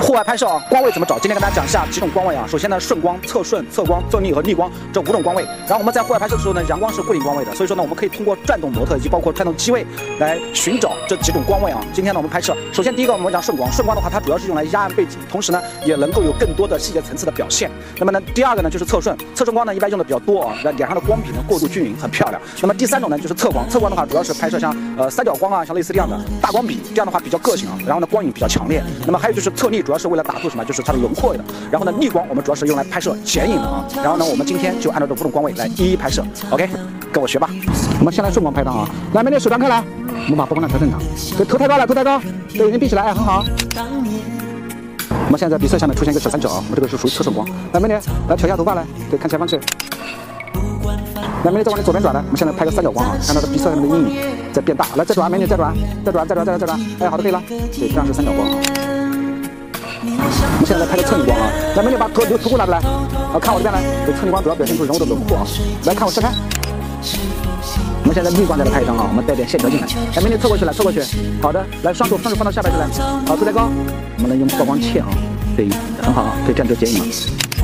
户外拍摄啊，光位怎么找？今天跟大家讲一下几种光位啊。首先呢，顺光、侧顺、侧光、侧逆和逆光这5种光位。然后我们在户外拍摄的时候呢，阳光是固定光位的，所以说呢，我们可以通过转动模特以及包括转动机位来寻找这几种光位啊。今天呢，我们拍摄，首先第一个我们讲顺光，顺光的话它主要是用来压暗背景，同时呢也能够有更多的细节层次的表现。那么呢，第二个呢就是侧顺，侧顺光呢一般用的比较多啊，脸上的光比呢过渡均匀，很漂亮。那么第三种呢就是侧光，侧光的话主要是拍摄像三角光啊，像类似这样的大光比，这样的话比较个性啊，然后呢光影比较强烈。那么还有就是侧逆，主要是为了打出什么，就是它的轮廓的。然后呢，逆光我们主要是用来拍摄剪影的啊。然后呢，我们今天就按照这5种光位来一一拍摄 ，OK， 跟我学吧。我们先来顺光拍档啊，来，美女手张开来，我们把曝光量调正常，对，头太高了，头太高，对，眼睛闭起来，哎，很好。我们现在在鼻侧下面出现一个小三角啊，我们这个是属于侧顺光。来，美女，来挑一下头发来，对，看前方去。来，美女再往你左边转来，我们现在拍个三角光啊，看到这鼻侧上面的阴影在变大。来，再转，美女再转，再转，哎，好的，可以了，对，这样是三角光啊。我们现在拍个侧逆光啊，来，美女把头箍拿过来，好，看我这边来，对，侧逆光主要表现出人物的轮廓啊。来看我侧开。我们现在逆光再来拍一张啊，我们带点线条进来。来，美女凑过去来，凑过去。好的，来双手放到下摆去来。好，头抬高，我们来用曝光切啊，对，很好，可以这样就剪影了。